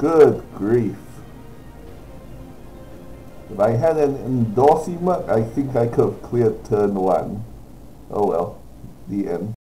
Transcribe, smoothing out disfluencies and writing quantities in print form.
Good grief. If I had an endorsement, I think I could have cleared turn 1. Oh well. The end.